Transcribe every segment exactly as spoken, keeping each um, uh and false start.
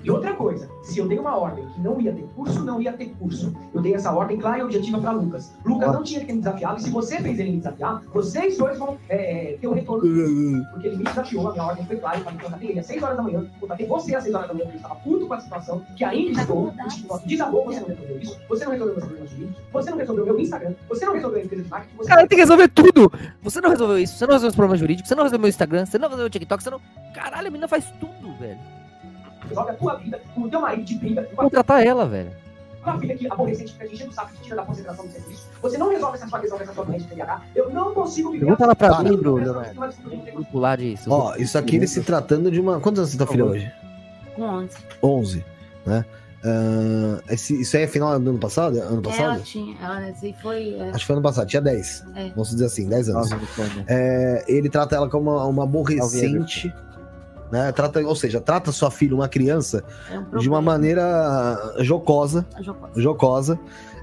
E outra coisa, se eu dei uma ordem que não ia ter curso, não ia ter curso. Eu dei essa ordem clara e objetiva para Lucas. Lucas ah. não tinha que ter me desafiado, e se você fez ele me desafiar, vocês dois vão é, ter um retorno. Porque ele me desafiou, a minha ordem foi clara, eu falei que eu contatei ele às seis horas da manhã, contatei você às seis horas da manhã, porque ele estava puto com a situação, que ainda estou, desabou, você não resolveu isso, você não resolveu meus problemas jurídicos, você não resolveu meu Instagram, você não resolveu a empresa de marketing, você... Cara, tem que resolver tudo! Você não resolveu isso, você não resolveu os problemas jurídicos, você não resolveu meu Instagram, você não resolveu o TikTok, você não... Caralho, a menina faz tudo, velho. Resolve a tua vida, com o teu marido de briga. Contratar ela, velho. Uma filha que aborrecente, fica enchendo o saco, que tira da concentração do serviço. Você não resolve essa sua questão dessa sua doente de T D A H. Eu não consigo viver. Pergunta lá pra mim, Bruno. Grupo lá disso. Ó, isso aqui ele se tratando de uma... Quantos anos você tá filha hoje? Com onze. onze, né? Uh, esse, isso aí é final do ano passado? Ano passado? Ela tinha, ela assim, foi... É... Acho que foi ano passado, tinha dez. É. Vamos dizer assim, dez anos. É, ele trata ela como uma, uma aborrecente... Né? Trata, ou seja, trata sua filha, uma criança, é um de uma maneira jocosa, jocosa, jocosa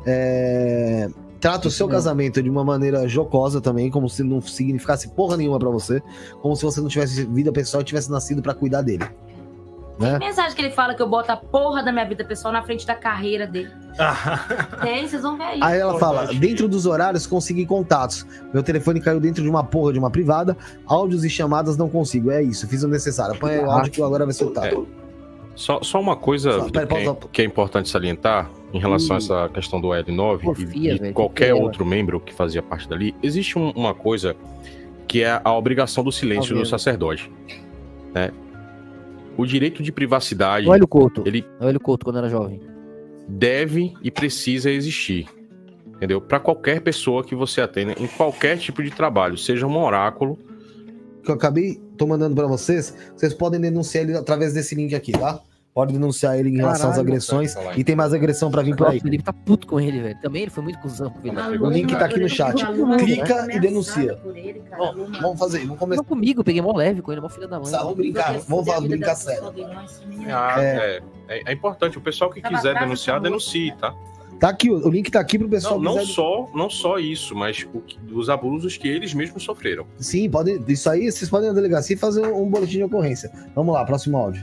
é, trata o seu não. casamento de uma maneira jocosa também, como se não significasse porra nenhuma pra você, como se você não tivesse vida pessoal e tivesse nascido pra cuidar dele. Né? Tem mensagem que ele fala que eu boto a porra da minha vida pessoal na frente da carreira dele. Tem, vocês vão ver aí. Aí ela fala, dentro dos horários consegui contatos. Meu telefone caiu dentro de uma porra de uma privada. Áudios e chamadas não consigo. É isso, fiz o necessário. Põe aí o áudio que agora vai soltar. É. Só, só uma coisa só, pera, que, é, que é importante salientar em relação hum. a essa questão do L nove Porfia, e, e qualquer outro membro que fazia parte dali. Existe um, uma coisa que é a obrigação do silêncio do sacerdote. Né? O direito de privacidade... O Hélio Couto. Ele o Hélio Couto, quando era jovem. Deve e precisa existir. Entendeu? Para qualquer pessoa que você atenda, em qualquer tipo de trabalho, seja um oráculo... Que eu acabei, tô mandando para vocês, vocês podem denunciar ele através desse link aqui, tá? Pode denunciar ele em relação Caralho, às agressões. Tá, e tem mais agressão pra vir por aí. O Felipe tá puto com ele, velho. Também ele foi muito cuzão com ele. O link tá aqui no chat. Clica e denuncia. Bom, vamos fazer. Vamos começar. Não comigo, peguei mó leve com ele, mó filha da mãe. Vamos brincar, vamos falar, brincar sério. Ah, é. É, é importante. O pessoal que quiser denunciar, denuncie, tá? Tá aqui, o link tá aqui pro pessoal. Não, não, quiser... só, não só isso, mas o, os abusos que eles mesmos sofreram. Sim, pode, isso aí vocês podem na delegacia e fazer um boletim de ocorrência. Vamos lá, próximo áudio.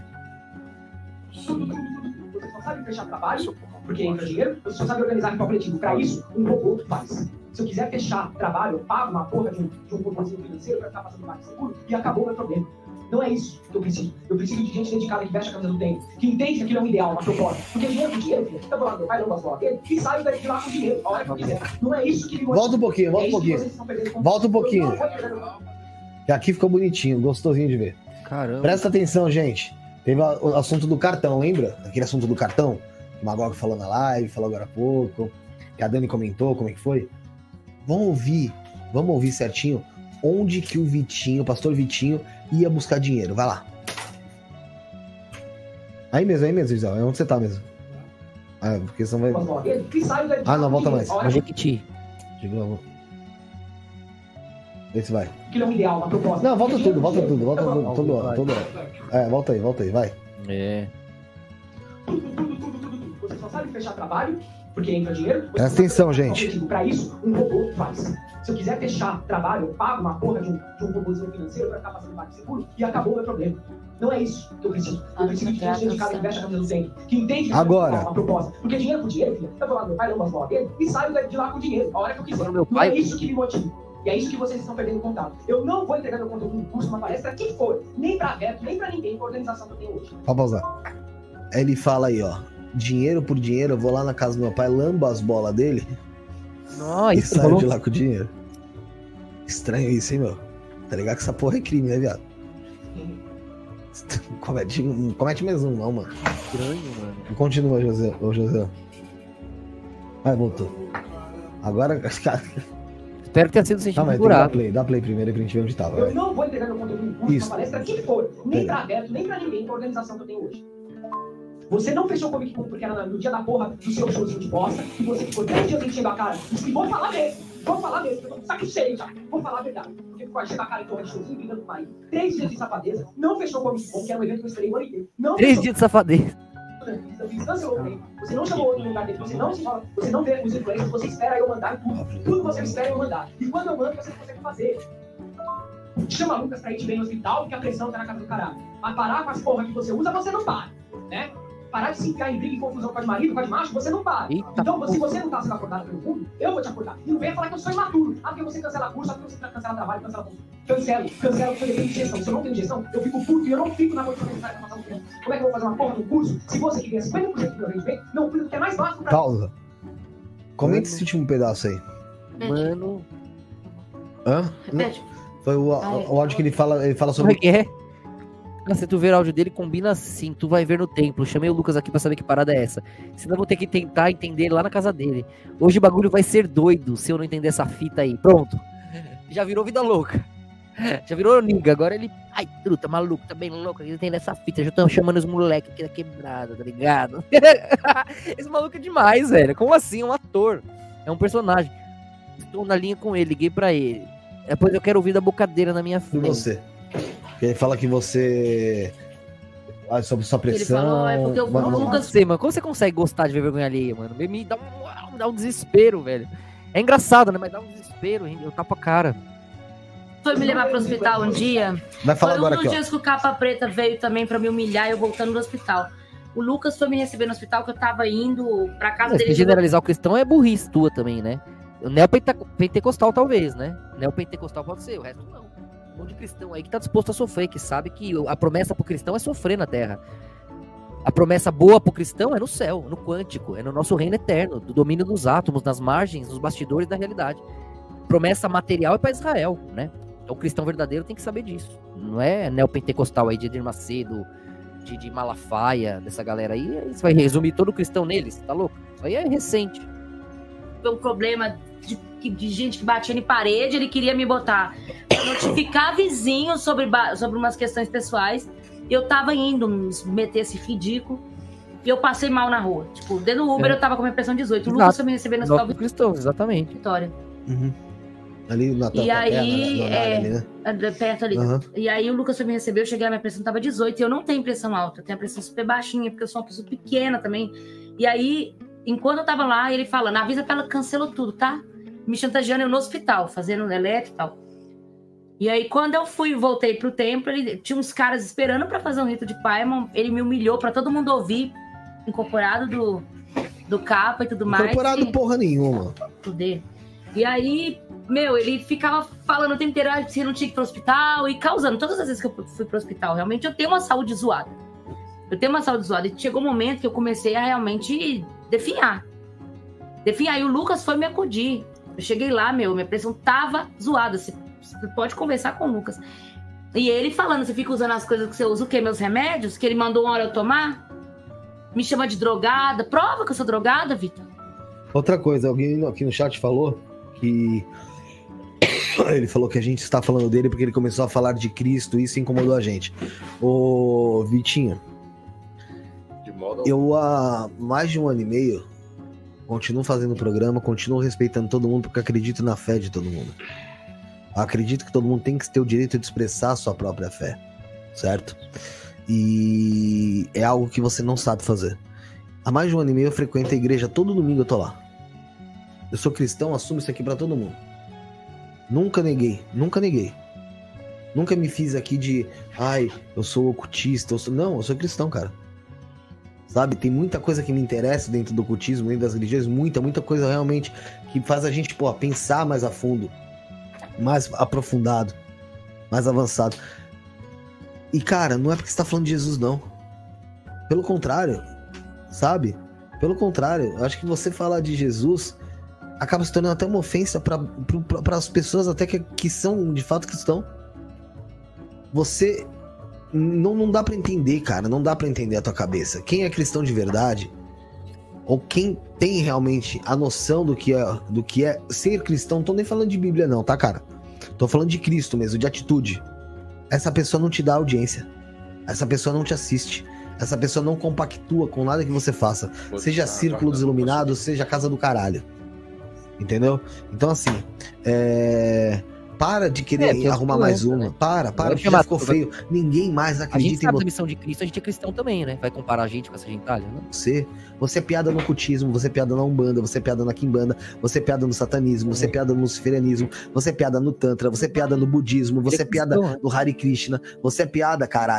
Você só sabe fechar trabalho, porque entra dinheiro, você só sabe organizar em coletivo. Para isso, um robô faz. Se eu quiser fechar trabalho, eu pago uma porra de um, de um robôzinho financeiro para ficar passando mais seguro e acabou o meu problema. Não é isso que eu preciso. Eu preciso de gente dedicada que veste a camisa do tempo, que entende que aquilo é um ideal, uma proposta. Porque dinheiro com dinheiro, filho. Eu vou lá no meu pai, não gosto lá dele, e saio de lá com dinheiro, a hora que eu quiser. Não é isso que me motiva. Volta um pouquinho, volta um pouquinho. Volta um pouquinho. Que aqui ficou bonitinho, gostosinho de ver. Caramba. Presta atenção, gente. Teve o assunto do cartão, lembra? Aquele assunto do cartão? O Magog falou na live, falou agora há pouco. Que a Dani comentou, como é que foi? Vamos ouvir, vamos ouvir certinho onde que o Vitinho, o pastor Vitinho, ia buscar dinheiro. Vai lá. Aí mesmo, aí mesmo, Isabel. É onde você tá mesmo. Ah, porque senão vai... Ah, não, volta mais. Mas Jequiti. Vê se vai. Que não é ideal, uma proposta. Não, volta tudo, volta tudo, volta tudo, todo hora, todo hora. É, volta aí, volta aí, vai. É. Tudo, tudo, tudo, tudo, tudo. Você só sabe fechar trabalho, porque entra dinheiro. Presta atenção, gente. Para isso, um robô faz. Se eu quiser fechar trabalho, eu pago uma porra de um, de um robôzinho financeiro para ficar passando mais seguro e acabou o meu problema. Não é isso que eu preciso. Eu preciso de gente dedicada que veste a camisa do tempo, que entende que Agora. é uma proposta. Porque dinheiro com dinheiro, filha, eu vou lá no meu pai, não gosto lá dele, e saio de lá com dinheiro, a hora que eu quiser. Meu pai... Não é isso que me motiva. E é isso que vocês estão perdendo contato. Eu não vou entregar meu conteúdo no curso, uma palestra, que for. Nem pra Beto, nem pra ninguém, com a organização que eu tenho hoje. Pode pausar. Ele fala aí, ó. Dinheiro por dinheiro, eu vou lá na casa do meu pai, lambo as bolas dele. Nossa, e saio de lá com o dinheiro. Estranho isso, hein, meu? Tá ligado que essa porra é crime, né, viado? Comete, comete mesmo, não, mano. Estranho, mano. Continua, José. Ô, José. Vai, voltou. Agora, cara. Espero que tenha sido sentido ah, figurado. Dá play, dá play primeiro pra gente ver onde tava. Eu vai. não vou entregar meu conteúdo no curso, isso. uma palestra, que for. Nem pra Beto, nem pra ninguém, com a organização que eu tenho hoje. Você não fechou comigo porque era no dia da porra do seu showzinho de bosta, e você ficou três dias enchendo a cara. E vou falar mesmo, vou falar mesmo, eu tô com saco cheio já. Vou falar a verdade. Porque ficou enchendo a cara em torno de showzinho, brigando com o marido. Três dias de safadeza, não fechou comigo, que era um evento que eu esperei o ano inteiro. Não Três fechou. dias de safadeza. Eu fiz cancelou, você não chamou outro lugar dele, você não se fala, você não vê os influencers, você espera eu mandar tudo. Tudo você espera eu mandar. E quando eu mando, você consegue fazer. Chama a Lucas pra ir te ver no hospital, porque a pressão tá na casa do caralho. Mas parar com as porra que você usa, você não para, né? parar de se enfiar em briga e confusão com a de marido, com a de macho, você não para. Eita, então, se você não tá sendo acordado pelo mundo, eu vou te acordar. E não venha falar que eu sou imaturo. Ah, porque você cancela curso, ah, porque você cancela trabalho, cancela curso. Cancelo, cancelo, porque eu tenho gestão. Se eu não tenho gestão, eu fico puto e eu não fico na noite pra passar um tempo. Como é que eu vou fazer uma porra no curso se você que ganha cinquenta por cento do meu rendimento não cuida do que é mais básico pra mim? Pausa. Comenta esse último pedaço aí. Mano. Hã? Repete. Foi o, o, o áudio que ele fala, ele fala sobre. Como é que é? Se tu ver o áudio dele, combina assim, tu vai ver no templo. Chamei o Lucas aqui pra saber que parada é essa. Senão eu vou ter que tentar entender lá na casa dele. Hoje o bagulho vai ser doido se eu não entender essa fita aí. Pronto. Já virou vida louca. Já virou niga. Agora ele... Ai, truta, maluco, tá bem louco. Ele tem essa fita. Já estão chamando os moleques aqui da quebrada, tá ligado? Esse maluco é demais, velho. Como assim? É um ator. É um personagem. Estou na linha com ele, liguei pra ele. Depois eu quero ouvir da bocadeira na minha frente. E você? Ele fala que você... Ah, sobre sua pressão... Ele falou, é porque eu mano, nunca sei, mano. Como você consegue gostar de ver vergonha alheia, mano? Me dá um, me dá um desespero, velho. É engraçado, né? Mas dá um desespero, eu tapo a cara. Foi me levar pro hospital um dia. Vai falar foi agora um dos aqui, dias ó. que o Capa Preta veio também pra me humilhar, eu voltando do hospital. O Lucas foi me receber no hospital, que eu tava indo pra casa é, dele. Se generalizar o cristão é burrice tua também, né? O neopentecostal talvez, né? Neopentecostal pode ser, o resto não. Um monte de cristão aí que tá disposto a sofrer, que sabe que a promessa pro cristão é sofrer na terra. A promessa boa pro cristão é no céu, no quântico, é no nosso reino eterno, do domínio dos átomos, nas margens, nos bastidores da realidade. Promessa material é para Israel, né? Então o cristão verdadeiro tem que saber disso. Não é neopentecostal aí de Edir Macedo, de, de Malafaia, dessa galera aí. Você vai resumir todo o cristão neles, tá louco? Isso aí é recente. Foi um problema de, de gente que batia em parede, ele queria me botar pra notificar vizinhos sobre, sobre umas questões pessoais. E eu tava indo meter esse ridículo e eu passei mal na rua. Tipo, dentro do Uber é. eu tava com a minha pressão dezoito. O Lucas foi me receber no hospital do cristão, exatamente. Vitória. Uhum. Ali na E aí, terra, na, na é, ali, né? perto ali. Uhum. E aí o Lucas foi me receber, eu cheguei, a minha pressão tava dezoito. E eu não tenho pressão alta, eu tenho a pressão super baixinha, porque eu sou uma pessoa pequena também. E aí, enquanto eu tava lá, ele falando, avisa que ela cancelou tudo, tá? Me chantageando eu no hospital, fazendo elétrico e tal. E aí, quando eu fui e voltei pro templo, ele tinha uns caras esperando pra fazer um rito de Paimon. Ele me humilhou pra todo mundo ouvir, incorporado do, do capa e tudo mais. Incorporado e... porra nenhuma. Poder. E aí, meu, ele ficava falando o tempo inteiro que você não tinha que ir pro hospital e causando. Todas as vezes que eu fui pro hospital, realmente eu tenho uma saúde zoada. Eu tenho uma saúde zoada. E chegou um momento que eu comecei a realmente definhar. Definhar. E o Lucas foi me acudir. Eu cheguei lá, meu, minha pressão tava zoada. Você pode conversar com o Lucas. E ele falando, você fica usando as coisas que você usa, o quê? Meus remédios? Que ele mandou uma hora eu tomar? Me chama de drogada. Prova que eu sou drogada, Vitor. Outra coisa, alguém aqui no chat falou que... Ele falou que a gente está falando dele porque ele começou a falar de Cristo e isso incomodou a gente. Ô, Vitinho, de modo... eu há mais de um ano e meio continuo fazendo o programa, continuo respeitando todo mundo porque acredito na fé de todo mundo. Acredito que todo mundo tem que ter o direito de expressar a sua própria fé, certo? E é algo que você não sabe fazer. Há mais de um ano e meio eu frequento a igreja, todo domingo eu tô lá. Eu sou cristão, assumo isso aqui pra todo mundo. Nunca neguei, nunca neguei. Nunca me fiz aqui de, ai, eu sou ocultista, eu sou... Não, eu sou cristão, cara. Sabe, tem muita coisa que me interessa dentro do ocultismo, dentro das religiões, muita, muita coisa realmente que faz a gente, pô, pensar mais a fundo. Mais aprofundado, mais avançado. E cara, não é porque você tá falando de Jesus, não. Pelo contrário, sabe? Pelo contrário, eu acho que você falar de Jesus acaba se tornando até uma ofensa para as pessoas até que, que são de fato cristãos. Você não, não dá para entender, cara, não dá para entender a tua cabeça. Quem é cristão de verdade, ou quem tem realmente a noção do que é, do que é ser cristão, não tô nem falando de Bíblia não, tá, cara? Tô falando de Cristo mesmo, de atitude. Essa pessoa não te dá audiência. Essa pessoa não te assiste. Essa pessoa não compactua com nada que você faça. Seja Círculo dos Iluminados, seja Casa do Caralho. Entendeu? Então, assim, é... para de querer é, arrumar mais uma. Né? Para, para, porque já ficou feio. Ninguém mais acredita em você. A gente sabe da missão de Cristo, a gente é cristão também, né? Vai comparar a gente com essa gentalha, né? Você, você é piada no cultismo, você é piada na Umbanda, você é piada na Quimbanda, você é piada no satanismo, você é piada no luciferianismo, você é piada no Tantra, você é piada no budismo, você é piada no Hare Krishna, você é piada, caralho.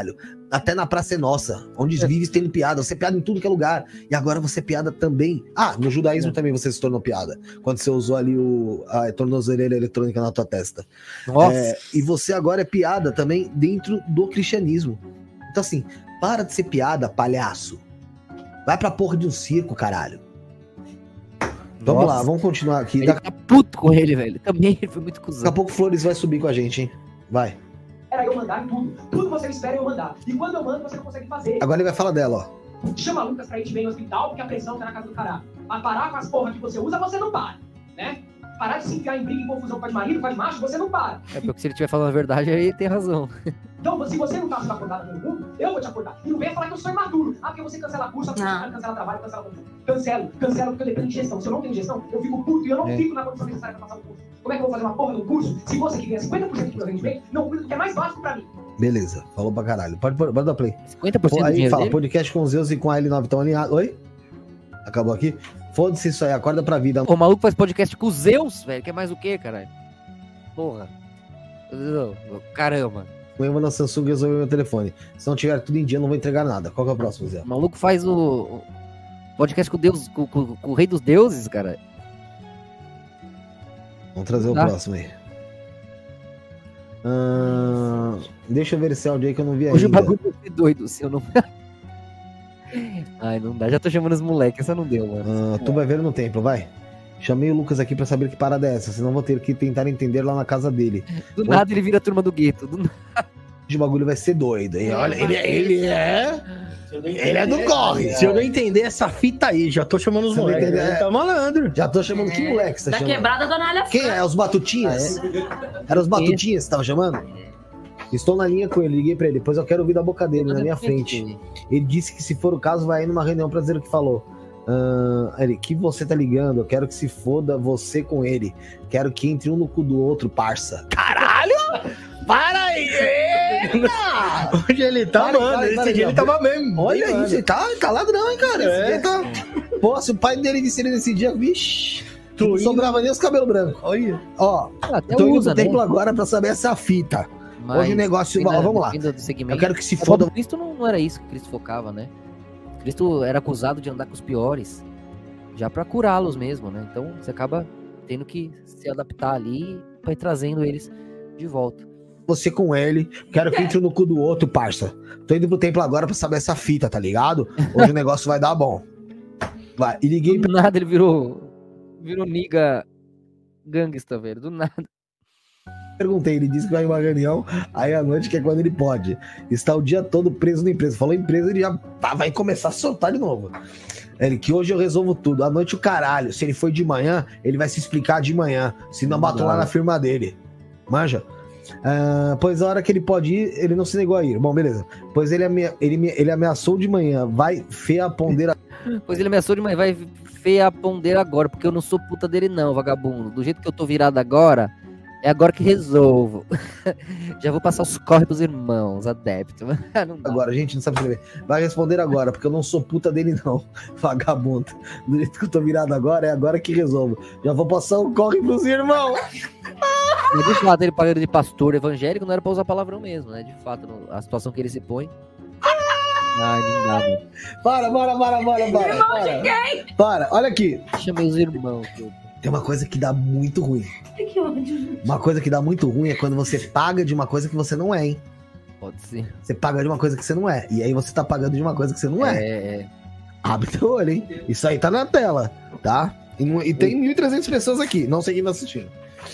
até na Praça é Nossa, onde é. vive tendo piada. Você é piada em tudo que é lugar. E agora você é piada também. Ah, no judaísmo é. também você se tornou piada. Quando você usou ali o, a tornozeleira eletrônica na tua testa. Nossa. É, e você agora é piada também dentro do cristianismo. Então assim, para de ser piada, palhaço. Vai pra porra de um circo, caralho. Vamos Nossa. lá, vamos continuar aqui. Ele tá puto com ele, velho. Também ele foi muito cuzão. Daqui a pouco o Flores vai subir com a gente, hein? Vai. Era eu mandar em tudo. Tudo você espera eu mandar. E quando eu mando, você não consegue fazer. Agora ele vai falar dela, ó. Chama Lucas pra ir bem no hospital, porque a pressão tá na casa do caralho. A parar com as porras que você usa, você não para, né? Parar de se enfiar em briga, em confusão com a de marido, com a de macho, você não para. É porque se ele estiver falando a verdade, aí ele tem razão. Então, se você não tá sendo acordado pelo mundo, eu vou te acordar. E não venha falar que eu sou imaturo. Ah, porque você cancela curso, porque você cancela trabalho, cancela tudo. Cancelo, cancelo porque eu dependo de gestão. Se eu não tenho gestão, eu fico puto e eu não é. fico na condição necessária pra passar o curso. Como é que eu vou fazer uma porra no curso se você que ganha cinquenta por cento do meu rendimento não cuida do que é mais básico pra mim? Beleza, falou pra caralho. Pode, pode, pode dar play. cinquenta por cento Pô, aí do fala, dele? Podcast com Zeus e com a L nove estão alinhados. Oi? Acabou aqui? Foda-se isso aí, acorda pra vida. O maluco faz podcast com os Zeus, velho. Quer mais o quê, caralho? Porra. Caramba. Amanhã na Samsung resolveu meu telefone. Se não tiver tudo em dia, eu não vou entregar nada. Qual que é o próximo, Zé? O maluco faz o, o podcast com Deus, com, com, com o rei dos deuses, cara. Vamos trazer tá. o próximo aí. Hum, deixa eu ver esse áudio aí que eu não vi ainda. Hoje o bagulho é doido, se eu não... Ai, não dá. Já tô chamando os moleques, essa não deu, mano. Ah, tu vai ver no templo, vai. Chamei o Lucas aqui pra saber que parada é essa, senão vou ter que tentar entender lá na casa dele. Do Pô, nada ele vira a turma do gueto. Do nada. O bagulho vai ser doido, hein? Olha, ele, ele é... Ele é do corre. Se eu não entender essa fita aí, já tô chamando os Você moleques. Ele tá malandro. Já tô chamando... Que moleque você tá da chamando? quebrada da Nália. Quem é? Os Batutinhas? Ah, é? Era os Batutinhas que você tava chamando? Estou na linha com ele, liguei pra ele, depois eu quero ouvir da boca dele, na minha frente. Ele disse que se for o caso, vai ir numa reunião pra dizer o que falou. Uh, ele, que você tá ligando? Eu quero que se foda você com ele. Quero que entre um no cu do outro, parça. Caralho! Para aí! Eita! Hoje ele tá, para, mano. Para, esse para, dia ele tava mesmo. Olha aí, você tá, tá ladrão, hein, cara? É. Esse dia tá... Pô, se o pai dele visse ele nesse dia, vixi, não indo... sobrava nem os cabelos brancos. Olha. Ó, até tô indo usa, pro templo né? agora pra saber essa fita. Mas, hoje o negócio... Ó, vamos lá. Eu quero que se foda... O Cristo não, não era isso que Cristo focava, né? Cristo era acusado de andar com os piores, já pra curá-los mesmo, né? Então você acaba tendo que se adaptar ali pra ir trazendo eles de volta. Você com ele, quero que entre no cu do outro, parça. Tô indo pro templo agora pra saber essa fita, tá ligado? Hoje o negócio vai dar bom. Vai, e liguei... Do nada ele virou... Virou niga gangsta, velho, do nada. Perguntei, ele disse que vai em uma reunião aí à noite, que é quando ele pode. Está o dia todo preso na empresa. Falou empresa, ele já tá, vai começar a soltar de novo. Ele, que hoje eu resolvo tudo. À noite o caralho. Se ele foi de manhã, ele vai se explicar de manhã. Se não, bato lá na firma dele. Manja? Uh, pois a hora que ele pode ir, ele não se negou a ir. Bom, beleza. Pois ele, ame... ele, ele ameaçou de manhã. Vai feia a pondeira. Pois ele ameaçou de manhã. Vai feia a pondeira agora, porque eu não sou puta dele não, vagabundo. Do jeito que eu tô virado agora... É agora que resolvo. Já vou passar os corre pros irmãos, adeptos. Agora, a gente não sabe escrever. Vai responder agora, porque eu não sou puta dele, não. Vagabundo. Do jeito que eu tô virado agora, é agora que resolvo. Já vou passar o corre pros irmãos. Mas de fato, ele pagando de pastor evangélico, não era pra usar palavrão mesmo, né? De fato, a situação que ele se põe. Ai, não dá, velho. Para, para, para, para, para. Irmão para. de quem? Para, olha aqui. Chamei os irmãos, tudo. Tem uma coisa que dá muito ruim. Que ódio. Uma coisa que dá muito ruim é quando você paga de uma coisa que você não é, hein? Pode ser. Você paga de uma coisa que você não é. E aí você tá pagando de uma coisa que você não é. É, é. Abre teu olho, hein? Isso aí tá na tela, tá? E, e tem mil e trezentas pessoas aqui. Não sei quem tá assistindo.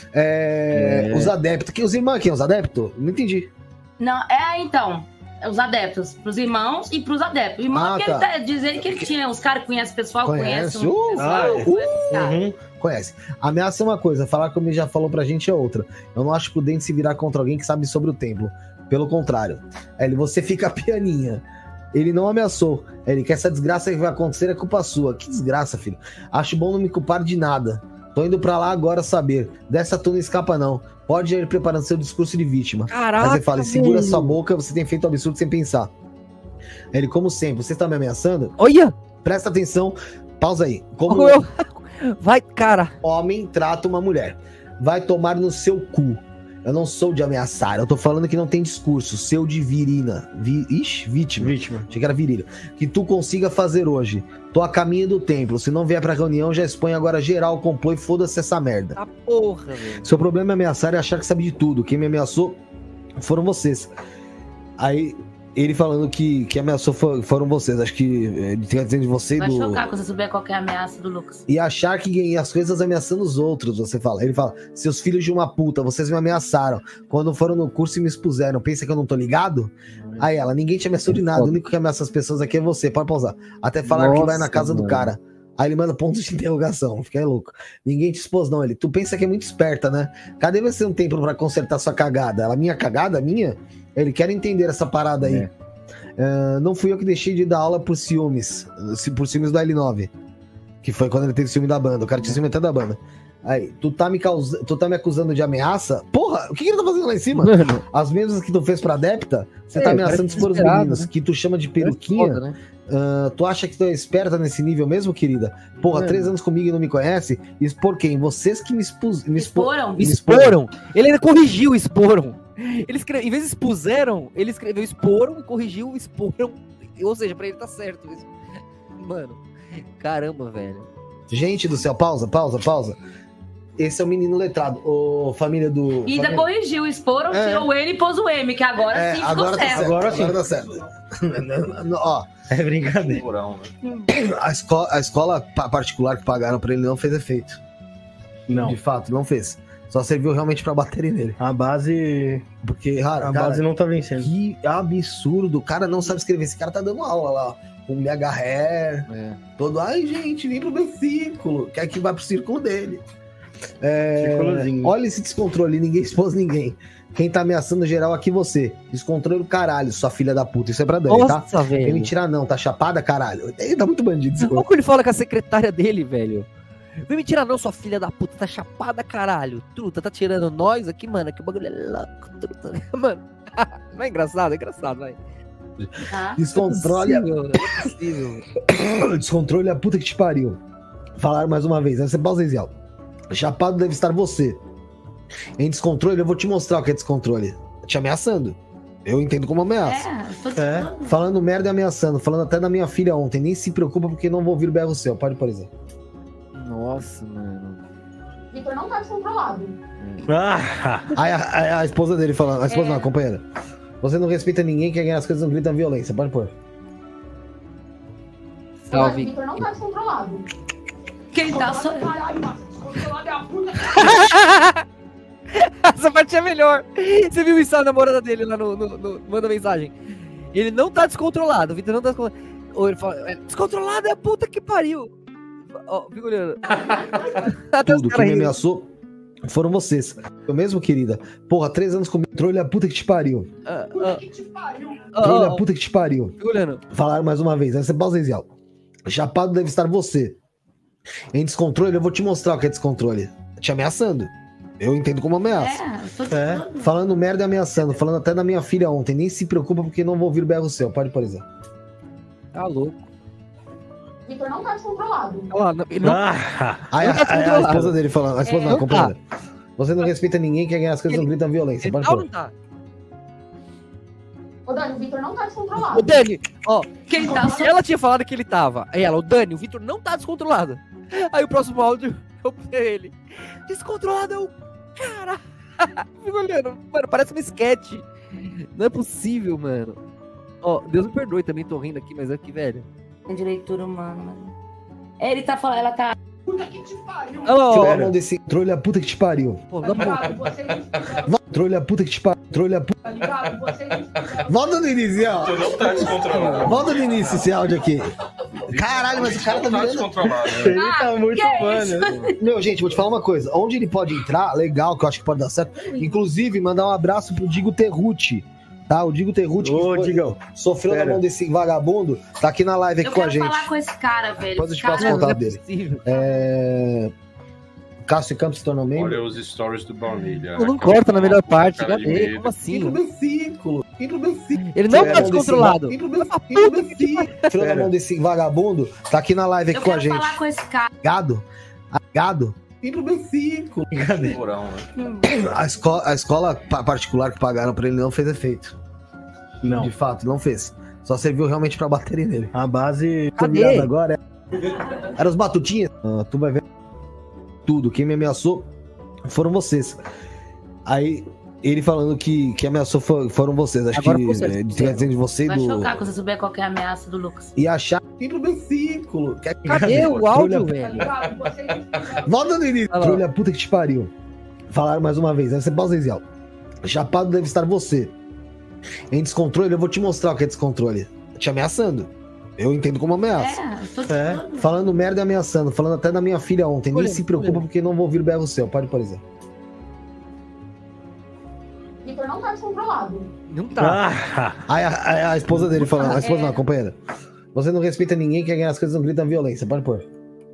É, é. Os adeptos. Que, os irmãos aqui, os adeptos? Não entendi. Não, é então. Os adeptos, pros irmãos e pros adeptos. O irmão Ah, que tá. ele tá dizendo que ele tinha, os caras conhecem o pessoal, Conhece? conhecem o Uh, pessoal. ah, conhece os caras. Uhum. Conhece. Ameaça é uma coisa, falar como ele já falou pra gente é outra. Eu não acho prudente se virar contra alguém que sabe sobre o templo. Pelo contrário. Ele, você fica pianinha. Ele não ameaçou. Ele quer essa desgraça que vai acontecer, é culpa sua. Que desgraça, filho. Acho bom não me culpar de nada. Tô indo pra lá agora saber. Dessa tu não escapa, não. Pode ir preparando seu discurso de vítima. Caraca, Mas ele fala, segura velho. sua boca, você tem feito um absurdo sem pensar. Ele, como sempre, você está me ameaçando? Olha! Presta atenção, pausa aí. Como Como eu... Vai, cara. homem trata uma mulher, vai tomar no seu cu. Eu não sou de ameaçar, eu tô falando que não tem discurso. Seu de virina. Vi, ixi, vítima. Vítima. Achei que era virilha. Que tu consiga fazer hoje. Tô a caminho do templo. Se não vier pra reunião, já expõe agora geral o complô e foda-se essa merda. Tá porra, velho. Seu problema é ameaçar e achar que sabe de tudo. Quem me ameaçou foram vocês. Aí, ele falando que, que ameaçou foram vocês. Acho que ele tem dizendo de você e Vai do... chocar quando você souber qual que é a ameaça do Lucas. E achar que ganhei as coisas ameaçando os outros, você fala. Ele fala, seus filhos de uma puta, vocês me ameaçaram. Quando foram no curso e me expuseram, pensa que eu não tô ligado? Aí ela, ninguém te ameaçou de nada, o único que ameaça as pessoas aqui é você, pode pausar. Até falar Nossa, que vai na casa mano. do cara. Aí ele manda pontos de interrogação, fica aí louco. Ninguém te expôs não, ele, tu pensa que é muito esperta, né? Cadê você um tempo pra consertar sua cagada? Ela, minha cagada? Minha? Ele quer entender essa parada aí. É. Uh, não fui eu que deixei de dar aula por ciúmes, por ciúmes do L nove, que foi quando ele teve ciúme da banda, o cara tinha ciúme até da banda. Aí, tu tá me causa... tu tá me acusando de ameaça? Porra, o que, que ele tá fazendo lá em cima? Mano. As mesmas que tu fez pra Adepta, você é, tá ameaçando expor os meninos, né? Que tu chama de peruquinha. É foda, né? uh, tu acha que tu é esperta nesse nível mesmo, querida? Porra, Mano. três anos comigo e não me conhece? Expor quem? Vocês que me, expus... me exporam. Me exporam. Ele ainda corrigiu, exporam. Ele escreve, em vez de expuseram, ele escreveu exporam e corrigiu exporam. Ou seja, pra ele tá certo isso. Mano, caramba, velho. Gente do céu, pausa, pausa, pausa. Esse é o menino letrado, o família do... E ainda família... corrigiu, exporam, é. tirou o N e pôs o M, que agora é, sim ficou agora certo. Tá certo. Agora sim. Agora tá certo. Ó, é brincadeira. A escola, a escola particular que pagaram pra ele não fez efeito. Não. De fato, não fez. Só serviu realmente pra baterem nele. A base... Porque, cara, a cara, base não tá vencendo. Que absurdo. O cara não sabe escrever. Esse cara tá dando aula lá, ó. Com M H hair. É. Todo, ai, gente, vem pro meu círculo. Quer que vá pro círculo dele. É... Olha esse descontrole. Ninguém expôs ninguém. Quem tá ameaçando geral aqui, você. Descontrole o caralho, sua filha da puta. Isso é pra Dani, tá? Nossa, velho. Vem me tirar não, tá chapada, caralho. Ele tá muito bandido. Como que ele fala com a secretária dele, velho? Vem me tirar não, sua filha da puta, tá chapada, caralho. Truta, tá tirando nós aqui, mano, que o bagulho é louco, truta. Mano, não é engraçado? É engraçado, vai. Ah, Descontrole. É possível, é possível. Descontrole a puta que te pariu. Falaram mais uma vez, você pausa aí, chapado deve estar você. Em descontrole, eu vou te mostrar o que é descontrole. Te ameaçando. Eu entendo como ameaça. É, tô é. Falando merda e ameaçando. Falando até da minha filha ontem. Nem se preocupa porque não vou ouvir o berro seu. Pode, por exemplo. Nossa, mano. Vitor não tá descontrolado. Ah. Aí a, a, a esposa dele falando, a esposa é. não, a companheira. Você não respeita ninguém, quer ganhar as coisas, não grita violência. Pode pôr. Salve. Vitor não tá descontrolado. Quem tá só... Descontrolado é a puta. Essa parte é melhor. Você viu isso, a namorada dele lá no, no, no... Manda mensagem. Ele não tá descontrolado. O Vitor não tá descontrolado. Ou ele fala, é, descontrolado é a puta que pariu. Ó, fica olhando. Tudo que me ameaçou foram vocês. Eu mesmo, querida. Porra, três anos comigo. Trolha a puta que te pariu. Uh, uh, puta que te pariu. Trolha a puta que te pariu. Fica olhando. Falaram mais uma vez. Aí você pausa aí, Zial. Chapado deve estar você. Em descontrole, eu vou te mostrar o que é descontrole. Te ameaçando. Eu entendo como ameaça. É, tô é. Falando merda e ameaçando. Falando até da minha filha ontem. Nem se preocupa porque não vou ouvir o berro seu. Pode, por exemplo. Tá louco. Vitor não tá descontrolado. Ah, não, não, ah, aí, não tá descontrolado. A esposa dele falando, a esposa é, não, companheira. Tá. Você não respeita ninguém, quer ganhar as coisas, ele, não grita violência. Pode não, não tá. Ô, Dani, o Vitor não tá descontrolado. Ô, Dani, ó, quem tá... Ela tinha falado que ele tava. Aí ela, o Dani, o Vitor não tá descontrolado. Aí o próximo áudio, eu pra ele. Descontrolado é o... Cara... Fico olhando, mano, parece um sketch. Não é possível, mano. Ó, Deus me perdoe, também tô rindo aqui, mas é que, velho... de leitura humana, mano. Ele tá falando, ela tá... Puta que te pariu. Olha a mão desse trolha a puta que te pariu. Pô, tá ligado, vocês fizeram... Trolha a puta que te pariu. Trolha a puta... Tá ligado, vocês fizeram... Volta no início, ó. Tu não tá descontrolado. Volta no início esse áudio aqui. Caralho, mas o cara tá virando... descontrolado. Né? Ele tá muito mano. Meu, gente, vou te falar uma coisa. Onde ele pode entrar, legal, que eu acho que pode dar certo. Inclusive, mandar um abraço pro Digo Terrucci. Tá, o Digo Terrucci, que Ô, foi, Digão, sofreu pera. na mão desse vagabundo, tá aqui na live aqui eu com a gente. Eu quero falar com esse cara, velho. Depois eu te passo o contato dele. É... Cássio Campos se tornou membro. Olha os stories do Baunilha. Não corta na melhor parte, cadê? Como Vem assim? pro meu círculo, vem pro meu círculo. Ele não tá descontrolado. Vem pro meu círculo. Sofreu na mão desse vagabundo, tá aqui na live aqui eu com a gente. Eu quero falar com esse cara. Gado? Gado? Entra no versículo. Porão, né? A escola, a escola particular que pagaram pra ele não fez efeito. Não. De fato, não fez. Só serviu realmente pra baterem nele. A base Cadê? agora é... Eram os batutinhas. Ah, tu vai ver tudo. Quem me ameaçou foram vocês. Aí, ele falando que, que ameaçou for, foram vocês. Acho Agora, que com certeza. é, de dizendo de você e Vai do... chocar quando você souber qual que é a ameaça do Lucas. E achar que entra no versículo. Quer- Cadê o áudio, velho? Ligado? Vocês fizeram- Volta no início. Olha lá. Trolha, puta que te pariu. Falaram mais uma vez. Aí você pausa aí, Chapado deve estar você. Em descontrole, eu vou te mostrar o que é descontrole. Te ameaçando. Eu entendo como ameaça. É, eu tô É, falando. falando merda e ameaçando. Falando até da minha filha ontem. Nem Olha, se preocupa olha. porque não vou ouvir o berro seu. Pode, por exemplo. Vitor não tá descontrolado. Não tá. Ah, Aí a, a- a esposa dele falando. A esposa É. não, a companheira. Você não respeita ninguém, quer ganhar as coisas, não grita violência. Pode pôr.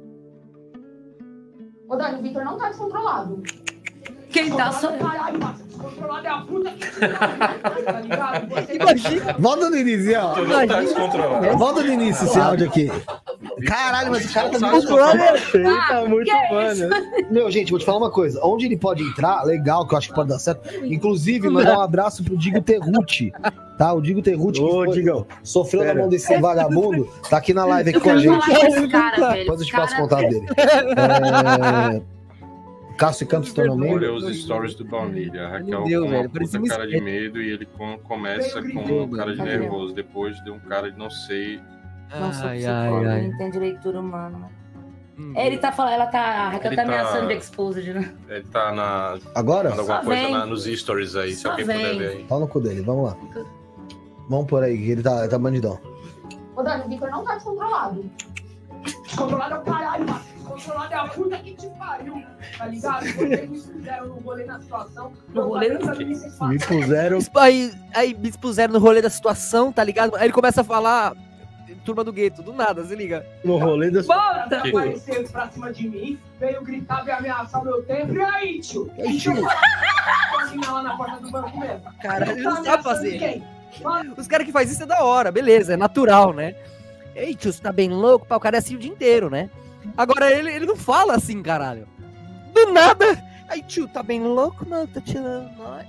Ô, Dani, o Vitor não tá descontrolado. Quem tá só. Caralho, massa, descontrolado é a puta que te pariu, tá ligado? Você- Imagina. Volta no início, ó. Tu não tá descontrolado. Volta no início esse áudio aqui. Caralho, mas o cara tá muito ele tá muito que é mano. Meu, gente, vou te falar uma coisa. Onde ele pode entrar, legal, que eu acho que pode dar certo. Inclusive, mandar um abraço pro Digo Terrucci. Tá? O Digo Terrucci, que Ô, foi- Digão. sofreu Pera. na mão desse vagabundo, tá aqui na live aqui Eu com a quero gente. falar com esse cara, velho. Depois eu te Esse passo o cara- contato dele. É... Cássio Campos se tornou membro. Olha os stories do Baunilha. A Raquel Deus, com uma velho, parecia puta um cara de espeto. medo e ele com- começa com um cara de Cadê? nervoso. Depois de um cara de não sei. Não sou Ai, psicóloga, ai, ai. não entende leitura humana. Hum. É, ele tá falando, ela tá. A Raquel Ele tá tá- ameaçando de exposed, né? Ele tá na. Agora? Falando alguma Só coisa vem. na- nos stories aí, se Só alguém vem. puder ver aí. Pau no cu dele, vamos lá. Vamos por aí, que ele tá, tá bandidão. Ô, Dani, o Vitor não tá descontrolado. Descontrolado é o caralho, massa. Descontrolado é a puta que te pariu, tá ligado? Vocês me fizeram no rolê na situação. No rolê? Me puseram. Aí, aí me expuseram no rolê da situação, tá ligado? Aí ele começa a falar turma do gueto, do nada, se liga. No rolê das. Volta! Apareceu pra cima de mim, veio gritar, veio ameaçar meu tempo. E aí, tio? E aí, tio? Sozinha lá na porta do banco mesmo. Cara, ele Tá não sabe ameaçando fazer. quem? Os caras que fazem isso é da hora, beleza, é natural, né? Ei, tio, você tá bem louco? Pá, o cara é assim o dia inteiro, né? Agora ele, ele não fala assim, caralho. Do nada. Aí, tio, tá bem louco? Não, tá tirando nós.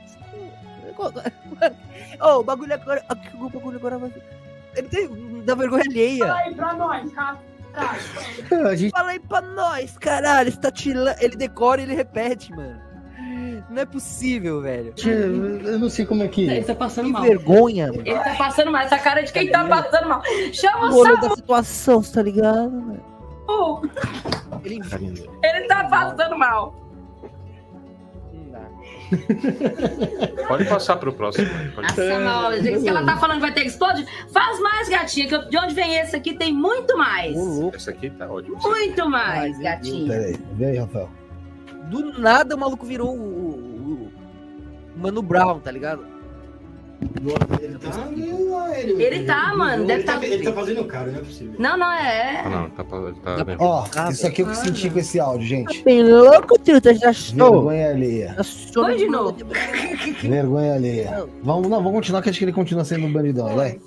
Ô, o bagulho agora. O bagulho agora vai. Ele tem da vergonha alheia. Fala aí pra nós, cara. A gente Fala aí pra nós, caralho. Você tá tirando. Ele decora e ele repete, mano. Não é possível, velho. Eu não sei como é que. Ele tá passando Que mal. vergonha, mano. Ele tá passando mal. Essa cara é de quem tá passando mal. Chama O o rolê Samu. da situação, você tá ligado, mano? Ele Ele tá passando mal. não dá. Pode passar pro próximo. Pode... Passa mal. Se ela tá falando que vai ter que explodir, faz mais, gatinha. Que eu- de onde vem esse aqui tem muito mais. Ô, louco. Esse aqui tá ótimo. Muito mais, Ai, gatinha. Pera aí, vem aí, Rafael. Do nada o maluco virou o, o- o Mano Brown, tá ligado? Ele tá, mano. Deve tá... Ele tá fazendo cara, não é possível. Não, não, é. Ah, não, tá, ele tá nervoso. Ó, isso aqui é o que eu senti com esse áudio, gente. Bem louco, tio, tá já estou. Vergonha alheia. Foi de novo. Vergonha alheia. Vamos, não, vamos continuar, que acho que ele continua sendo um bandidão, vai.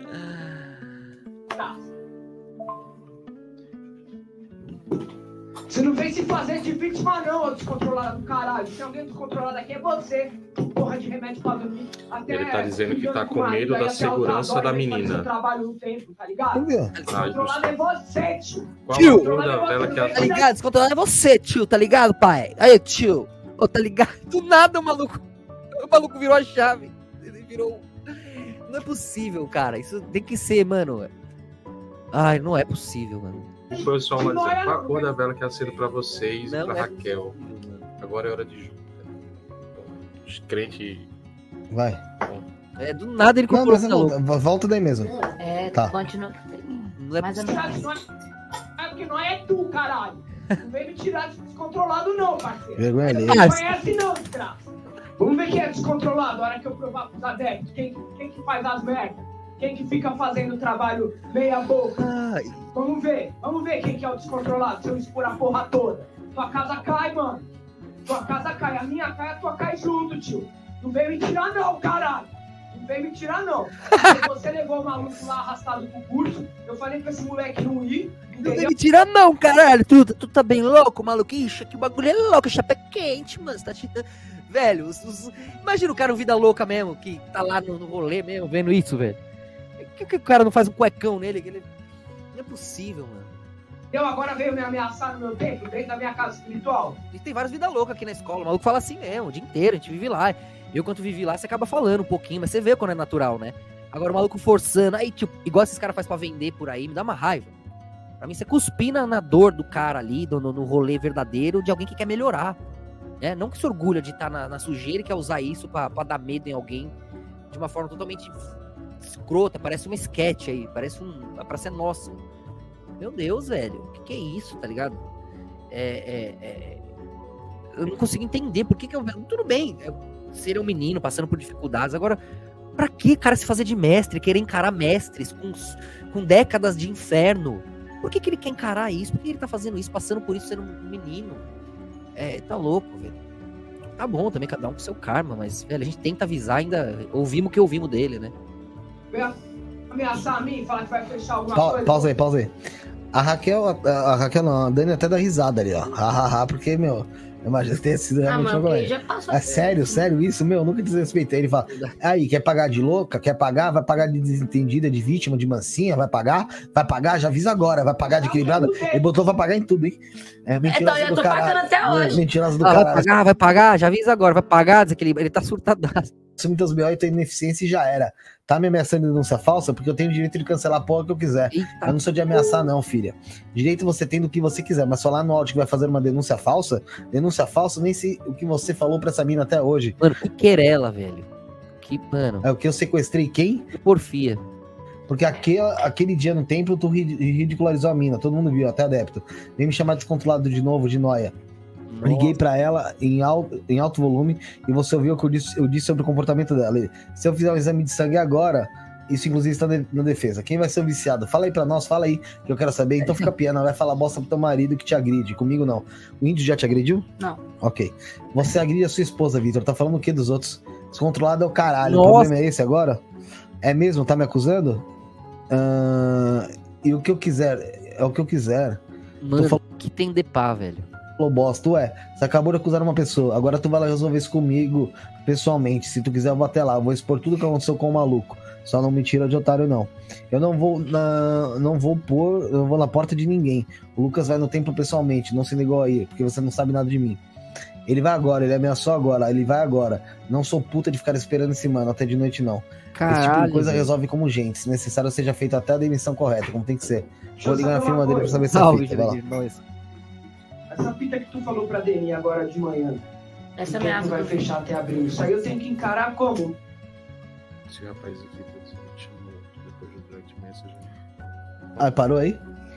Você não vem se fazer de vítima, não, ô descontrolado do caralho. Se alguém descontrolado aqui é você. Porra de remédio pra dormir. Até Ele tá dizendo que tá com marido, medo aí da até segurança outra da hora vem fazer menina. seu trabalho no tempo, tá ligado? Por quê? Ah, Descontrolado é você, tio. Qual Tio! a altura dela que ela Tá ligado? Descontrolado é você, tio, tá ligado, pai? Aí, tio. Ô, tá ligado? Do nada o maluco. O maluco virou a chave. Ele virou. Não é possível, cara. Isso tem que ser, mano. Ai, não é possível, mano. O pessoal vai Não dizer, é, qual a não. cor da vela que acendo pra vocês e Não pra é Raquel? possível, mano. Agora é hora de Ju. Os crentes. Vai. É, do nada ele Não, comprou mas essa não, louca. volta daí mesmo. É, Tá. continua. Não é Mais ou possível. menos. É porque não é tu, caralho. Não vem me tirar de descontrolado, não, parceiro. Vergonha Você alheia. não conhece, não, desgraça. Vamos ver quem é descontrolado. A hora que eu provar pros adeptos. Quem, quem que faz as merdas? Quem que fica fazendo trabalho meia boca? Ai, Vamos ver. Vamos ver quem que é o descontrolado. Se eu expor a porra toda. Tua casa cai, mano. Tua casa cai. A minha cai, a tua cai junto, tio. Não veio me tirar, não, caralho. Não vem me tirar, não. Se você levou o maluco lá arrastado pro curso, eu falei pra esse moleque não ir. Não vem me tirar, não, caralho. Tu, tu tá bem louco, maluco? Ixi, que bagulho é louco, chapéu quente, mano. Você tá tirando. Velho, os, os... imagina o cara um vida louca mesmo, que tá lá no, no rolê mesmo, vendo isso, velho. Por que, que o cara não faz um cuecão nele? Ele... Não é possível, mano. Eu agora veio me ameaçar no meu tempo, dentro da minha casa espiritual. E tem várias vidas loucas aqui na escola. O maluco fala assim mesmo, o dia inteiro, a gente vive lá. Eu, quando vivi lá, você acaba falando um pouquinho, mas você vê quando é natural, né? Agora o maluco forçando, aí, tipo, igual esses caras fazem pra vender por aí, me dá uma raiva. Pra mim, você cuspir na, na dor do cara ali, no, no rolê verdadeiro de alguém que quer melhorar. Né? Não que se orgulha de estar na, na sujeira e quer usar isso pra, pra dar medo em alguém de uma forma totalmente escrota, parece uma sketch aí, parece um. Pra ser nossa. Meu Deus, velho, o que, que é isso, tá ligado? É, é, é... Eu não consigo entender por que que eu... Tudo bem, é... ser um menino passando por dificuldades, agora, pra que, cara, se fazer de mestre, querer encarar mestres com, com décadas de inferno? Por que que ele quer encarar isso? Por que ele tá fazendo isso, passando por isso, sendo um menino? É, tá louco, velho. Tá bom também, cada um com seu karma, mas, velho, a gente tenta avisar, ainda ouvimos o que ouvimos dele, né? Ameaçar a mim, falar que vai fechar alguma pa coisa? Pausa aí, pausa aí. A Raquel, a, a Raquel não, a Dani até dá risada ali, ó. Hahaha, porque, meu, eu imagino que tenha sido realmente uma coisa. É sério, sério isso, meu, eu nunca desrespeitei. Ele fala, aí, quer pagar de louca? Quer pagar? Vai pagar de desentendida, de vítima, de mansinha? Vai pagar? Vai pagar? Já avisa agora, vai pagar de equilibrada? Ele botou, vai pagar em tudo, hein? É mentiroso então, eu do tô caralho. pagando até hoje. É, mentiroso do ah, caralho. vai pagar, vai pagar, já avisa agora, vai pagar, desequilíbrio. Ele tá surtadaço. Assume teus B O e tua ineficiência e já era. Tá me ameaçando de denúncia falsa? Porque eu tenho o direito de cancelar a porra que eu quiser. Eita, eu não sou de ameaçar, não, filha. Direito você tem do que você quiser, mas falar no áudio que vai fazer uma denúncia falsa, denúncia falsa, nem sei o que você falou pra essa mina até hoje. Mano, que querela, velho. Que, mano. É o que eu sequestrei quem? Que porfia. Porque aquele, aquele dia no templo tu ridicularizou a mina, todo mundo viu, até adepto. Vem me chamar descontrolado de novo, de noia. Nossa. Liguei pra ela em alto, em alto volume e você ouviu o que eu disse, eu disse sobre o comportamento dela. Se eu fizer um exame de sangue agora, isso inclusive está na defesa. Quem vai ser o viciado? Fala aí pra nós, fala aí, que eu quero saber. Então fica piano, vai falar bosta pro teu marido que te agride. Comigo não. O índio já te agrediu? Não. Ok. Você agride a sua esposa, Vitor. Tá falando o que dos outros? Descontrolado é o caralho. Nossa. O problema é esse agora? É mesmo? Tá me acusando? Uh, e o que eu quiser, é o que eu quiser. Mano, falando... que tem de pá, velho. Bosta, tu é, você acabou de acusar uma pessoa, agora tu vai lá resolver isso comigo pessoalmente, se tu quiser eu vou até lá, eu vou expor tudo que aconteceu com o maluco, só não me tira de otário não, eu não vou na, não vou pôr, eu vou na porta de ninguém, o Lucas vai no templo pessoalmente, não se negou aí, porque você não sabe nada de mim, ele vai agora, ele ameaçou agora, ele vai agora, não sou puta de ficar esperando esse mano até de noite não. Caralho, esse tipo de coisa velho. Resolve como gente, se necessário seja feita até a demissão correta, como tem que ser. Vou ligar na firma dele pra saber se é feita, vai lá. Essa fita que tu falou pra Deni agora de manhã, essa que ameaça vai fechar até abril, isso aí eu tenho que encarar como? Esse rapaz aqui tá dizendo depois do direct message. Ah, parou aí?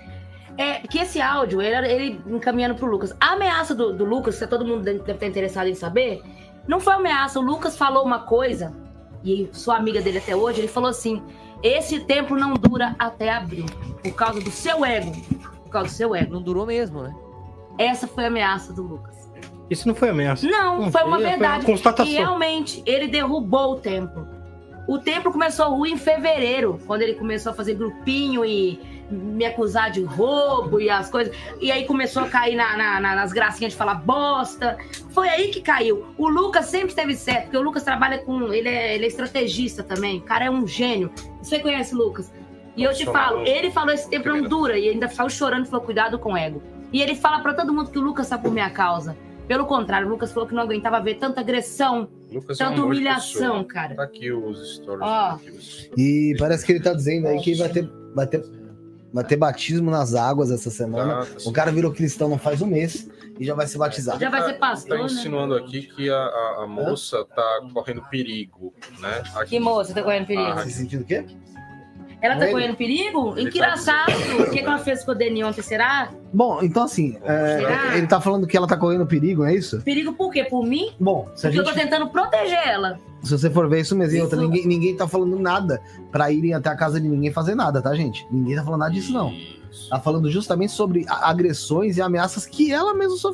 É que esse áudio, ele, ele encaminhando pro Lucas. A ameaça do, do Lucas, que todo mundo deve estar interessado em saber, não foi ameaça. O Lucas falou uma coisa, e sou amiga dele até hoje, ele falou assim, esse tempo não dura até abril, por causa do seu ego. Por causa do seu ego. Não durou mesmo, né? Essa foi a ameaça do Lucas. Isso não foi ameaça. Não, não foi uma foi, verdade. Foi uma constatação. E realmente, ele derrubou o templo. O templo começou ruim em fevereiro, quando ele começou a fazer grupinho e me acusar de roubo e as coisas. E aí começou a cair na, na, na, nas gracinhas de falar bosta. Foi aí que caiu. O Lucas sempre esteve certo, porque o Lucas trabalha com... Ele é, ele é estrategista também. O cara é um gênio. Você conhece o Lucas? E eu te falo, ele falou esse tempo não dura. E ainda saiu chorando e falou, cuidado com o ego. E ele fala pra todo mundo que o Lucas tá por minha causa. Pelo contrário, o Lucas falou que não aguentava ver tanta agressão, Lucas tanta é um humilhação, cara. Tá aqui os stories. Ó. E parece que ele tá dizendo aí que vai ter, vai ter, vai ter batismo nas águas essa semana. Tá, tá o cara virou cristão não faz um mês e já vai se batizar. Já vai ser pastor, tá né? insinuando aqui que a, a, a moça tá correndo perigo, né? Aqui. Que moça tá correndo perigo? Ah, Você sentindo o quê? Ela tá Ele? correndo perigo? Ele Engraçado. O que, que ela fez com o Deni ontem, será? Bom, então assim, é, Será? ele tá falando que ela tá correndo perigo, não é isso? Perigo por quê? Por mim? Bom, se, a Porque gente, eu tô tentando proteger ela. se você for ver isso mesmo, Isso. outra, ninguém, ninguém tá falando nada pra irem até a casa de ninguém fazer nada, tá, gente? Ninguém tá falando nada disso, não. Isso. Tá falando justamente sobre a- agressões e ameaças que ela mesma sofreu.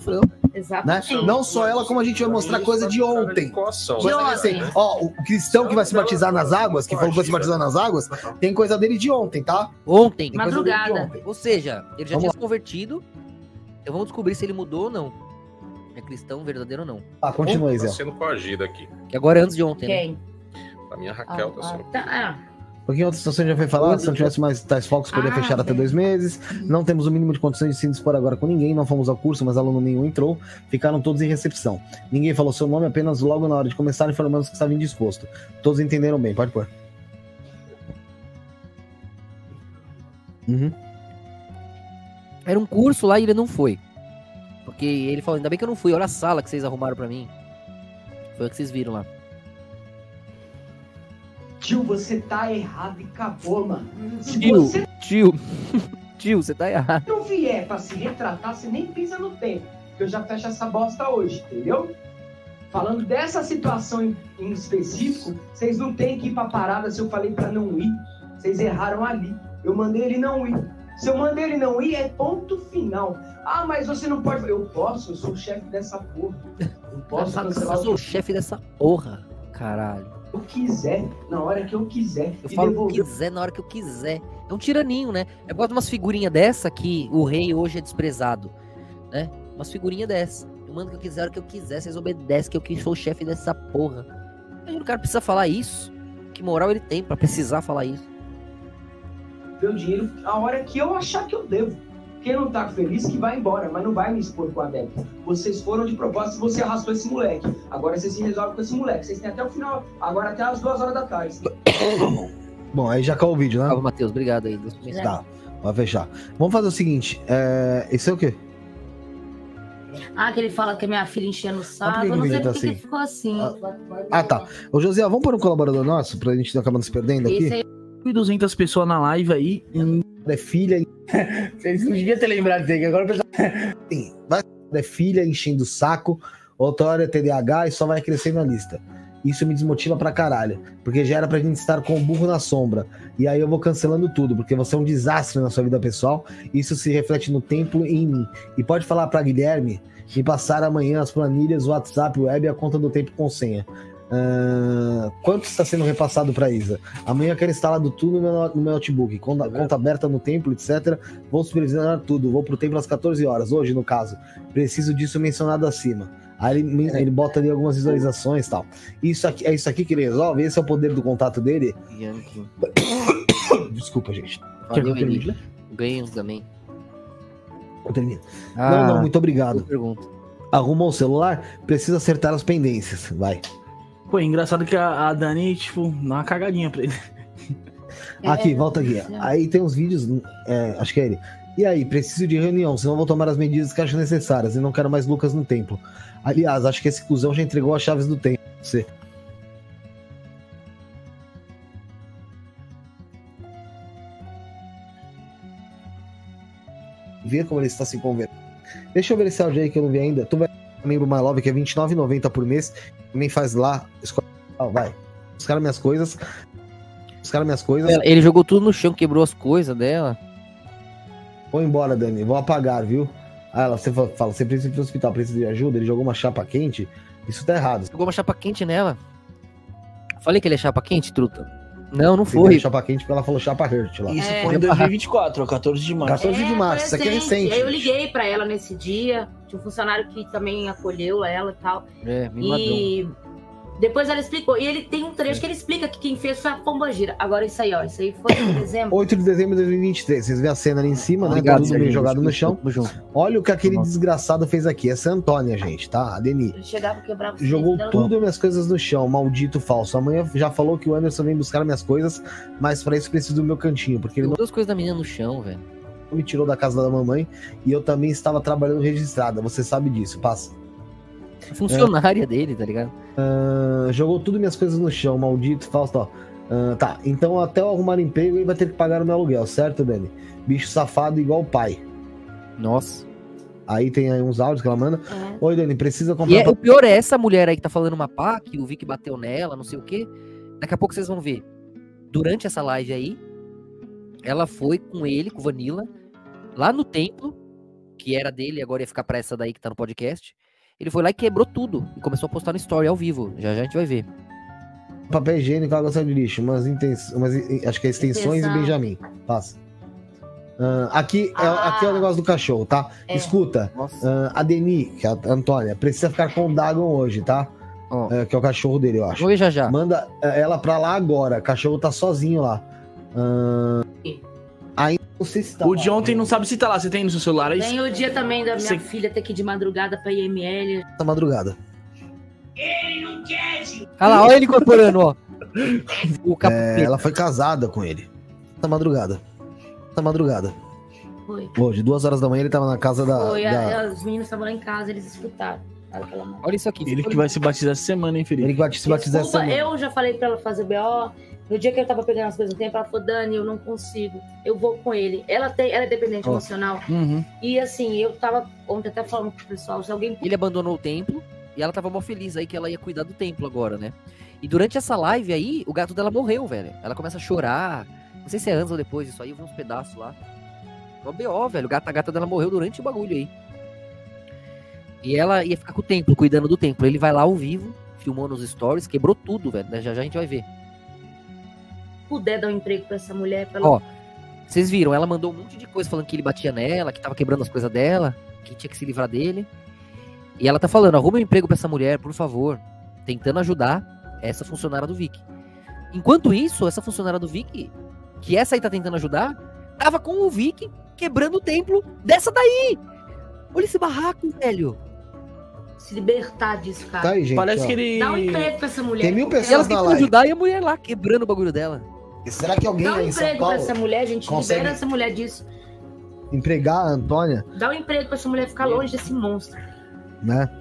Exatamente. Né? Não só ela, como a gente vai mostrar coisa de ontem. De ontem. Ó, o cristão que vai se batizar nas águas, que falou que vai se batizar nas águas, tem coisa dele de ontem, tá? Ontem. Tem coisa dele de Madrugada. ontem. Ou seja, ele já Vamos tinha lá. se convertido. Então vamos descobrir se ele mudou ou não. É cristão verdadeiro ou não. Ah, continua aí, Tá Zé. sendo coagida aqui. Que agora é antes de ontem, né? Quem? A minha Raquel tá Ah, sendo. tá, ah. Porque em outra situação já foi falado, se não tivesse mais tais focos, poderia Ah, fechar até bem. dois meses. Não temos o mínimo de condições de se dispor agora com ninguém. Não fomos ao curso, mas aluno nenhum entrou. Ficaram todos em recepção. Ninguém falou seu nome, apenas logo na hora de começar informamos que estava indisposto. Todos entenderam bem, pode pôr. Uhum. Era um curso lá e ele não foi. Porque ele falou, ainda bem que eu não fui, olha a sala que vocês arrumaram pra mim. Foi o que vocês viram lá. Tio, você tá errado e acabou, mano. Se Tio, você tio, tio, você tá errado. não vier pra se retratar, você nem pisa no tempo. Que eu já fecho essa bosta hoje, entendeu? Falando dessa situação em, em específico, vocês não têm que ir pra parada se eu falei pra não ir. Vocês erraram ali. Eu mandei ele não ir. Se eu mandei ele não ir, é ponto final. Ah, mas você não pode. Eu posso, eu sou o chefe dessa porra. Eu posso cancelar Eu o sou o chefe dessa porra, caralho. que eu quiser, na hora que eu quiser. Eu e falo o devolver. que quiser na hora que eu quiser. É um tiraninho, né? É por causa de umas figurinhas dessa que o rei hoje é desprezado, né? Umas figurinhas dessa. Eu mando o que eu quiser, a hora que eu quiser, vocês obedecem, que eu que sou o chefe dessa porra. Imagina o cara precisa falar isso. Que moral ele tem pra precisar falar isso? Meu dinheiro a hora que eu achar que eu devo. Quem não tá feliz que vai embora, mas não vai me expor com a adepto. Vocês foram de propósito e você arrastou esse moleque. Agora vocês se resolvem com esse moleque. Vocês têm até o final, agora até as duas horas da tarde. Bom, aí já acabou o vídeo, né? Calma, Matheus, obrigado aí. Deus te abençoe. Tá, vai fechar. Vamos fazer o seguinte, é... esse é o quê? Ah, que ele fala que a minha filha enchendo o saco. por que Eu não que sei ele tá por que assim? que ficou assim. Ah, tá. Ô, José, vamos pôr um colaborador nosso pra gente não acabar se perdendo aqui? Esse aí mil e duzentas pessoas na live aí. É filha, Vocês não deviam ter lembrado disso, que agora o pessoal. sim, vai é filha enchendo o saco, outra hora é T D A H e só vai crescendo a lista. Isso me desmotiva pra caralho, porque já era pra gente estar com o burro na sombra. E aí eu vou cancelando tudo, porque você é um desastre na sua vida pessoal. Isso se reflete no templo e em mim. E pode falar pra Guilherme me passar amanhã as planilhas, o WhatsApp, o web e a conta do tempo com senha. Uh, quanto está sendo repassado para Isa? Amanhã eu quero instalar tudo no meu, no meu notebook, conta, conta aberta no templo, etcétera. Vou supervisionar tudo, vou pro templo às quatorze horas, hoje no caso. Preciso disso mencionado acima. Aí ele, ele bota ali algumas visualizações e tal. Isso aqui, é isso aqui que ele resolve? Esse é o poder do contato dele? Yankee. Desculpa, gente. Valeu, que eu termine? Eli. Ganho também. Eu termino. Ah, não, não, muito obrigado. boa pergunta. Arrumou o celular? Precisa acertar as pendências. Vai. Pô, é engraçado que a, a Dani, tipo, dá uma cagadinha pra ele. Aqui, volta aqui. Aí tem uns vídeos, é, acho que é ele. E aí, preciso de reunião, senão vou tomar as medidas que acho necessárias e não quero mais Lucas no templo. Aliás, acho que esse cuzão já entregou as chaves do templo. Você. Ver como ele está se convertendo. Deixa eu ver esse áudio aí que eu não vi ainda. Tu vai membro My Love, que é vinte e nove reais e noventa centavos por mês. Também faz lá. Escolhe... Ah, vai. Buscaram minhas coisas. Buscaram minhas coisas. Ele jogou tudo no chão, quebrou as coisas dela. Vou embora, Dani. Vou apagar, viu? Ah, ela, você fala, você precisa ir pro hospital, precisa de ajuda. Ele jogou uma chapa quente. Isso tá errado. Jogou uma chapa quente nela. Falei que ele é chapa quente, truta? Não, não Ele foi. deu chapa quente porque ela falou chapa hurt lá. Isso É. foi em dois mil e vinte e quatro, ó, quatorze de março. quatorze de março, isso aqui é recente. Aí eu liguei pra ela nesse dia. Tinha um funcionário que também acolheu ela e tal. É, me matou. E depois ela explicou. E ele tem um trecho que ele explica que quem fez foi a Pombagira. Agora isso aí, ó. Isso aí foi em dezembro. oito de dezembro de dois mil e vinte e três. Vocês vêem a cena ali em cima, né? Obrigado, Tá tudo meio Serginho. jogado no chão. Tamo junto. Olha o que aquele Nossa. desgraçado fez aqui. Essa é a Antônia, gente, tá? A Deni. Ele chegava e quebrava o Jogou cinto dela. tudo minhas coisas no chão, maldito falso. Amanhã já falou que o Anderson vem buscar minhas coisas, mas pra isso preciso do meu cantinho, porque ele não Jogou as coisas da menina no chão, velho. me tirou da casa da mamãe e eu também estava trabalhando registrada. Você sabe disso, passa. Funcionária dele, tá ligado? Uh, jogou tudo minhas coisas no chão, maldito falso. Ó. Uh, tá, então até eu arrumar emprego ele vai ter que pagar o meu aluguel, certo, Dani? Bicho safado igual o pai. Nossa. Aí tem aí uns áudios que ela manda. É. Oi, Dani, precisa comprar. E é, o pior é essa mulher aí que tá falando uma pá, que o Vic bateu nela, não sei o quê. Daqui a pouco vocês vão ver. Durante essa live aí, ela foi com ele, com o Vanilla, lá no templo, que era dele, agora ia ficar pra essa daí que tá no podcast. Ele foi lá e quebrou tudo. E começou a postar no story ao vivo. Já já a gente vai ver. Papel higiênico, água de lixo. Umas, intens... umas acho que é extensões e Benjamin. Passa. Uh, aqui, ah, é, aqui é o negócio do cachorro, tá? É. Escuta, uh, a Deni, que é a Antônia, precisa ficar com o Dagon hoje, tá? Oh. Uh, que é o cachorro dele, eu acho. Oi, já já. Manda ela pra lá agora. O cachorro tá sozinho lá. Uh, ainda não sei se tá o lá, de ontem né? Não sabe se tá lá. Você tem no seu celular aí? Tem o dia também da minha Você... filha ter que ir de madrugada pra I M L. Tá madrugada. Ele não quer. Olha lá, olha ele incorporando, ó. O cap... é, ela foi casada com ele. Tá madrugada. Tá madrugada. Foi. Hoje, duas horas da manhã, ele tava na casa da. Foi, da... os meninos estavam lá em casa, eles escutaram. Olha isso aqui. Ele que vai se batizar essa semana, hein, Felipe? Ele que vai se batizar essa semana. Eu já falei pra ela fazer B O. No dia que eu tava pegando as coisas no tempo, ela falou, Dani, eu não consigo. Eu vou com ele. Ela, tem, ela é dependente oh. emocional. Uhum. E assim, eu tava ontem até falando pro pessoal, se alguém... Ele abandonou o templo e ela tava mó feliz aí que ela ia cuidar do templo agora, né? E durante essa live aí, o gato dela morreu, velho. Ela começa a chorar. Não sei se é antes ou depois disso aí, eu vi uns pedaços lá. Uma B O, velho. A gata dela morreu durante o bagulho aí. E ela ia ficar com o templo, cuidando do templo. Ele vai lá ao vivo, filmou nos stories, quebrou tudo, velho. Já já a gente vai ver. Puder dar um emprego pra essa mulher. Pra ela... Ó, vocês viram, ela mandou um monte de coisa falando que ele batia nela, que tava quebrando as coisas dela, que tinha que se livrar dele. E ela tá falando, arruma um emprego pra essa mulher, por favor. Tentando ajudar essa funcionária do Vic. Enquanto isso, essa funcionária do Vic, que essa aí tá tentando ajudar, tava com o Vic quebrando o templo dessa daí. Olha esse barraco, velho. Se libertar disso, cara. Tá aí, gente, parece ó. que ele... Dá um emprego pra essa mulher. Tem mil pessoas e ela na tentando live. ajudar e a mulher lá quebrando o bagulho dela. E será que alguém Dá um aí em São emprego Paulo pra essa mulher, gente. consegue Libera essa mulher disso. empregar a Antônia? Dá um emprego pra essa mulher ficar longe desse monstro. Né?